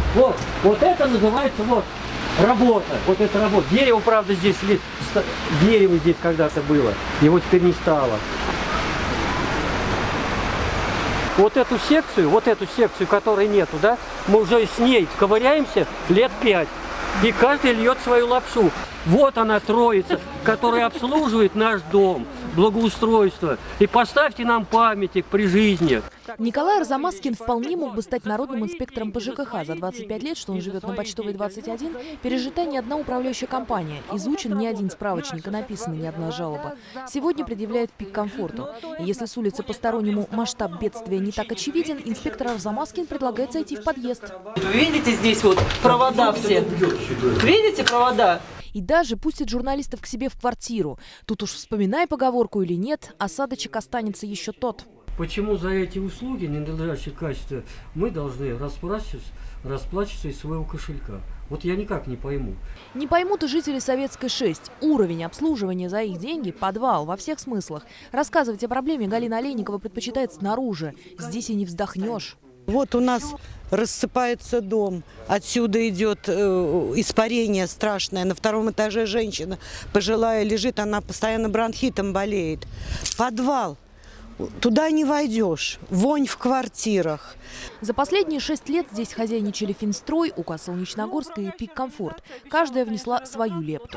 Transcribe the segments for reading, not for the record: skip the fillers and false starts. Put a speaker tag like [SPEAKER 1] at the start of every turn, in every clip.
[SPEAKER 1] Вот это называется вот работа. Вот это работа. Дерево, правда, здесь дерево здесь когда-то было. Его теперь не стало. Вот эту секцию, которой нету, да, мы уже с ней ковыряемся лет 5. И каждый льет свою лапшу. Вот она троица, которая обслуживает наш дом, благоустройство. И поставьте нам памятник при жизни.
[SPEAKER 2] Николай Арзамаскин вполне мог бы стать народным инспектором по ЖКХ. За 25 лет, что он живет на Почтовой 21, пережита не одна управляющая компания, изучен не один справочник и написана не одна жалоба. Сегодня предъявляет ПИК комфорту. И если с улицы постороннему масштаб бедствия не так очевиден, инспектор Арзамаскин предлагает зайти в подъезд.
[SPEAKER 3] Вы видите здесь вот провода все? Видите провода?
[SPEAKER 2] И даже пустит журналистов к себе в квартиру. Тут уж вспоминай поговорку или нет, осадочек останется еще тот.
[SPEAKER 1] Почему за эти услуги ненадлежащего качества мы должны расплачиваться из своего кошелька? Вот я никак не пойму.
[SPEAKER 2] Не поймут и жители Советской 6. Уровень обслуживания за их деньги – подвал во всех смыслах. Рассказывать о проблеме Галина Олейникова предпочитает снаружи. Здесь и не вздохнешь.
[SPEAKER 4] Вот у нас рассыпается дом, отсюда идет испарение страшное. На втором этаже женщина пожилая лежит, она постоянно бронхитом болеет. Подвал. Туда не войдешь. Вонь в квартирах.
[SPEAKER 2] За последние 6 лет здесь хозяйничали Финстрой, УК Солнечногорск и ПИК Комфорт. Каждая внесла свою лепту.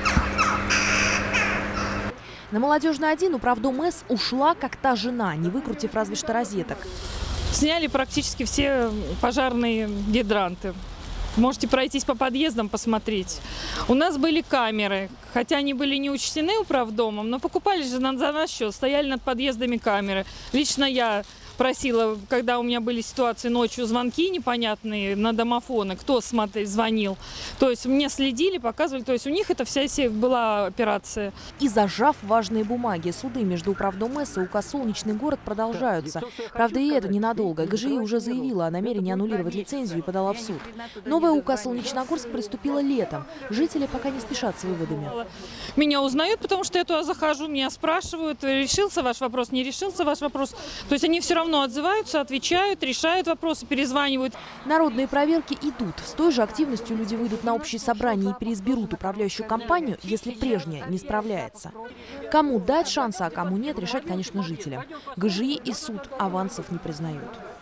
[SPEAKER 2] На Молодежной 1 управдом С ушла, как та жена, не выкрутив разве что розеток.
[SPEAKER 5] Сняли практически все пожарные гидранты. Можете пройтись по подъездам, посмотреть. У нас были камеры, хотя они были не учтены управдомом, но покупались же за наш счет, стояли над подъездами камеры. Лично я просила, когда у меня были ситуации ночью, звонки непонятные на домофоны, кто звонил. То есть мне следили, показывали, то есть у них это вся была операция.
[SPEAKER 2] И зажав важные бумаги, суды между управдом С и УК «Солнечный город» продолжаются. Правда, и это ненадолго. ГЖИ уже заявила о намерении аннулировать лицензию и подала в суд. Новая УК «Солнечногорск» приступила летом. Жители пока не спешат с выводами.
[SPEAKER 5] Меня узнают, потому что я туда захожу, меня спрашивают, решился ваш вопрос, не решился ваш вопрос. То есть они все равно отзываются, отвечают, решают вопросы, перезванивают.
[SPEAKER 2] Народные проверки идут. С той же активностью люди выйдут на общие собрания и переизберут управляющую компанию, если прежняя не справляется. Кому дать шансы, а кому нет, решать, конечно, жителям. ГЖИ и суд авансов не признают.